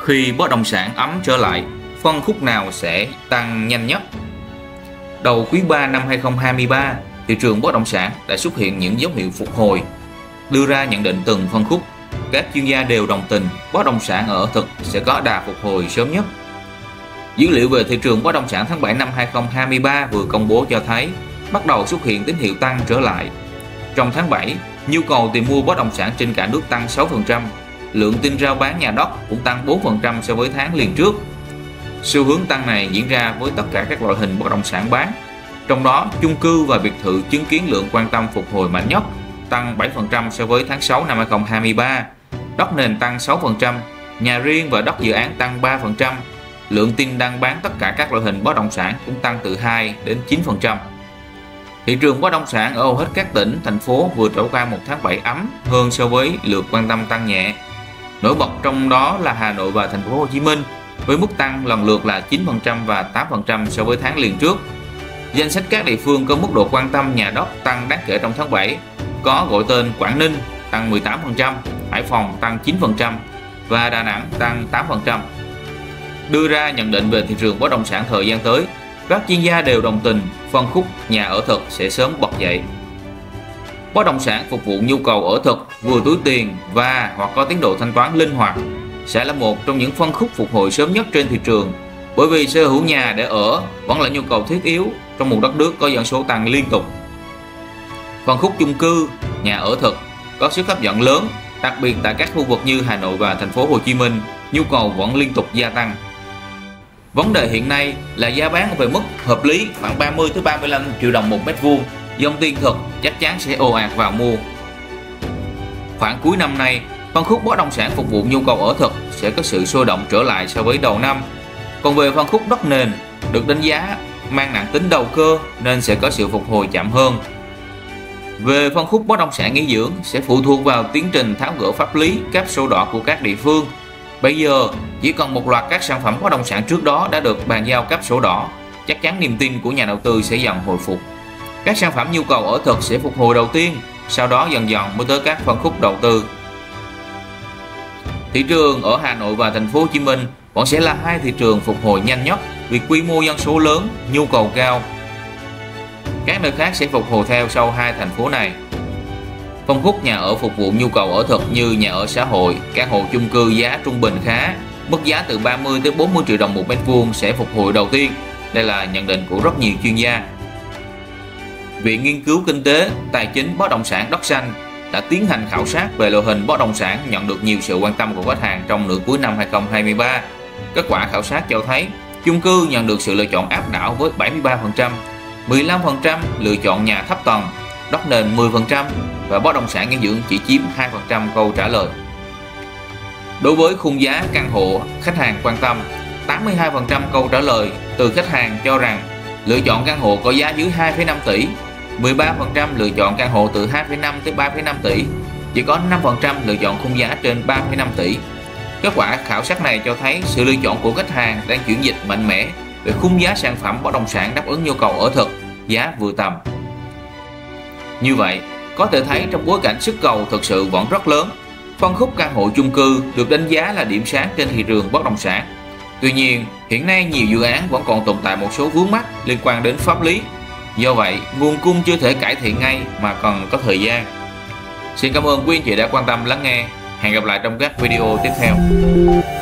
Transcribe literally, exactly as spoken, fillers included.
Khi bất động sản ấm trở lại, phân khúc nào sẽ tăng nhanh nhất? Đầu quý ba năm hai không hai ba, thị trường bất động sản đã xuất hiện những dấu hiệu phục hồi. Đưa ra nhận định từng phân khúc, các chuyên gia đều đồng tình bất động sản ở thực sẽ có đà phục hồi sớm nhất. Dữ liệu về thị trường bất động sản tháng bảy năm hai không hai ba vừa công bố cho thấy bắt đầu xuất hiện tín hiệu tăng trở lại. Trong tháng bảy, nhu cầu tìm mua bất động sản trên cả nước tăng sáu phần trăm, lượng tin rao bán nhà đất cũng tăng bốn phần trăm so với tháng liền trước. Xu hướng tăng này diễn ra với tất cả các loại hình bất động sản bán, trong đó chung cư và biệt thự chứng kiến lượng quan tâm phục hồi mạnh nhất, tăng bảy phần trăm so với tháng sáu năm hai không hai ba, đất nền tăng sáu phần trăm, nhà riêng và đất dự án tăng ba phần trăm, lượng tin đăng bán tất cả các loại hình bất động sản cũng tăng từ hai đến chín phần trăm. Thị trường bất động sản ở hầu hết các tỉnh, thành phố vừa trải qua một tháng bảy ấm hơn so với lượt quan tâm tăng nhẹ. Nổi bật trong đó là Hà Nội và Thành phố Hồ Chí Minh với mức tăng lần lượt là chín phần trăm và tám phần trăm so với tháng liền trước. Danh sách các địa phương có mức độ quan tâm nhà đất tăng đáng kể trong tháng bảy có gọi tên Quảng Ninh tăng mười tám phần trăm, Hải Phòng tăng chín phần trăm và Đà Nẵng tăng tám phần trăm. Đưa ra nhận định về thị trường bất động sản thời gian tới, các chuyên gia đều đồng tình phân khúc nhà ở thực sẽ sớm bật dậy. Bất động sản phục vụ nhu cầu ở thực vừa túi tiền và hoặc có tiến độ thanh toán linh hoạt sẽ là một trong những phân khúc phục hồi sớm nhất trên thị trường, bởi vì sở hữu nhà để ở vẫn là nhu cầu thiết yếu trong một đất nước có dân số tăng liên tục. Phân khúc chung cư, nhà ở thực có sức hấp dẫn lớn, đặc biệt tại các khu vực như Hà Nội và Thành phố Hồ Chí Minh, nhu cầu vẫn liên tục gia tăng. Vấn đề hiện nay là giá bán về mức hợp lý khoảng ba mươi tới ba mươi lăm triệu đồng một mét vuông, dòng tiền thực chắc chắn sẽ ồ ạt vào mua. Khoảng cuối năm nay, phân khúc bất động sản phục vụ nhu cầu ở thực sẽ có sự sôi động trở lại so với đầu năm. Còn về phân khúc đất nền được đánh giá mang nặng tính đầu cơ nên sẽ có sự phục hồi chậm hơn. Về phân khúc bất động sản nghỉ dưỡng sẽ phụ thuộc vào tiến trình tháo gỡ pháp lý cấp sổ đỏ của các địa phương. Bây giờ chỉ cần một loạt các sản phẩm bất động sản trước đó đã được bàn giao cấp sổ đỏ, chắc chắn niềm tin của nhà đầu tư sẽ dần hồi phục. Các sản phẩm nhu cầu ở thực sẽ phục hồi đầu tiên, sau đó dần dần mới tới các phân khúc đầu tư. Thị trường ở Hà Nội và Thành phố Hồ Chí Minh vẫn sẽ là hai thị trường phục hồi nhanh nhất vì quy mô dân số lớn, nhu cầu cao. Các nơi khác sẽ phục hồi theo sau hai thành phố này. Phân khúc nhà ở phục vụ nhu cầu ở thực như nhà ở xã hội, căn hộ chung cư giá trung bình khá, mức giá từ ba mươi tới bốn mươi triệu đồng một mét vuông sẽ phục hồi đầu tiên. Đây là nhận định của rất nhiều chuyên gia. Viện Nghiên cứu Kinh tế, Tài chính, Bất động sản Đất Xanh đã tiến hành khảo sát về loại hình bất động sản nhận được nhiều sự quan tâm của khách hàng trong nửa cuối năm hai không hai ba. Kết quả khảo sát cho thấy chung cư nhận được sự lựa chọn áp đảo với bảy mươi ba phần trăm, mười lăm phần trăm lựa chọn nhà thấp tầng, đất nền mười phần trăm và bất động sản nghỉ dưỡng chỉ chiếm hai phần trăm câu trả lời. Đối với khung giá căn hộ, khách hàng quan tâm, tám mươi hai phần trăm câu trả lời từ khách hàng cho rằng lựa chọn căn hộ có giá dưới hai phẩy năm tỷ, mười ba phần trăm lựa chọn căn hộ từ hai phẩy năm tới ba phẩy năm tỷ, chỉ có năm phần trăm lựa chọn khung giá trên ba phẩy năm tỷ. Kết quả khảo sát này cho thấy sự lựa chọn của khách hàng đang chuyển dịch mạnh mẽ về khung giá sản phẩm bất động sản đáp ứng nhu cầu ở thực, giá vừa tầm. Như vậy, có thể thấy trong bối cảnh sức cầu thực sự vẫn rất lớn, phân khúc căn hộ chung cư được đánh giá là điểm sáng trên thị trường bất động sản. Tuy nhiên, hiện nay nhiều dự án vẫn còn tồn tại một số vướng mắc liên quan đến pháp lý. Do vậy, nguồn cung chưa thể cải thiện ngay mà cần có thời gian. Xin cảm ơn quý anh chị đã quan tâm lắng nghe. Hẹn gặp lại trong các video tiếp theo.